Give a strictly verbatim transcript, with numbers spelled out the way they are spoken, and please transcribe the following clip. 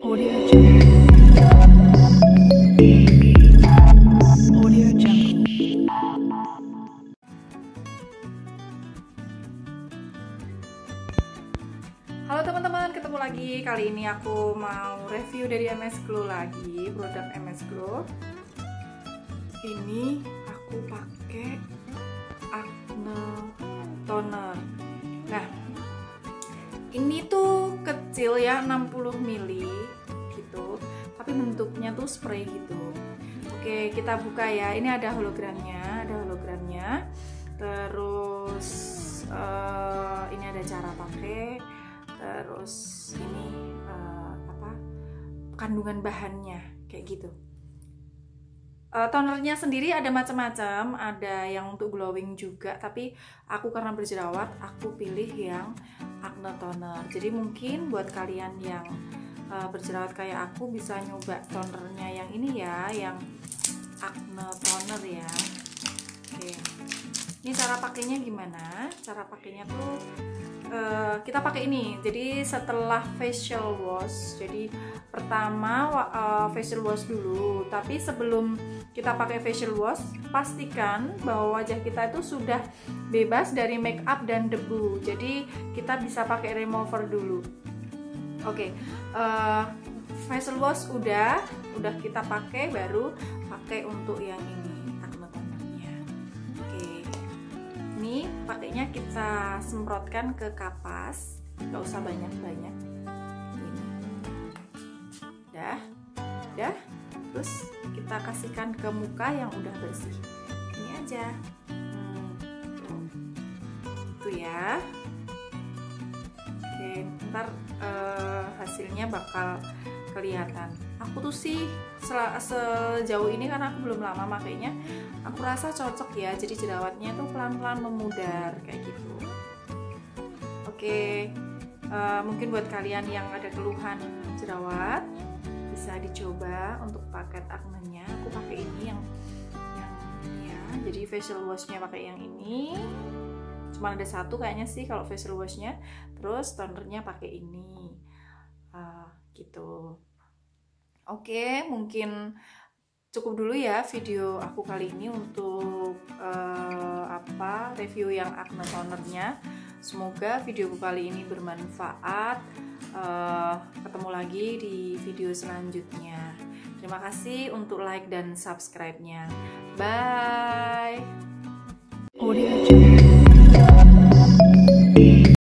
Audio Jungle. Audio Jungle. Halo teman-teman, ketemu lagi. Kali ini aku mau review dari M S Glow lagi, produk M S Glow. Ini aku pakai Acne Toner. Nah, ini tuh kecil ya, enam puluh mililiter gitu, tapi bentuknya tuh spray gitu. Oke, kita buka ya. Ini ada hologramnya, ada hologramnya. Terus uh, ini ada cara pakai. Terus ini uh, apa? Kandungan bahannya kayak gitu. Uh, tonernya sendiri ada macam-macam, ada yang untuk glowing juga, tapi aku karena berjerawat aku pilih yang Acne Toner. Jadi mungkin buat kalian yang uh, berjerawat kayak aku bisa nyoba tonernya yang ini ya, yang Acne Toner ya. Oke, ini cara pakainya gimana? Cara pakainya tuh uh, kita pakai ini. Jadi setelah facial wash, jadi pertama uh, facial wash dulu, tapi sebelum kita pakai facial wash pastikan bahwa wajah kita itu sudah bebas dari make up dan debu. Jadi kita bisa pakai remover dulu. Oke, okay. uh, facial wash udah udah kita pakai, baru pakai untuk yang ini Acne Tonernya. Oke, okay. Ini pakainya kita semprotkan ke kapas, nggak usah banyak-banyak. Dah, dah. Terus kita kasihkan ke muka yang udah bersih. Ini aja. Hmm, itu ya. Oke, ntar uh, hasilnya bakal kelihatan. Aku tuh sih sejauh ini karena aku belum lama makainya, aku rasa cocok ya. Jadi jerawatnya tuh pelan-pelan memudar kayak gitu. Oke, uh, mungkin buat kalian yang ada keluhan jerawat bisa dicoba untuk paket aknenya. Aku pakai ini yang yang ya, jadi facial washnya pakai yang ini. Cuma ada satu kayaknya sih kalau facial washnya. Terus tonernya pakai ini, uh, gitu. Oke, mungkin cukup dulu ya video aku kali ini untuk uh, apa review yang Acne Tonernya. Semoga videoku kali ini bermanfaat. Uh, ketemu lagi di video selanjutnya. Terima kasih untuk like dan subscribe-nya. Bye. Audio Jungle.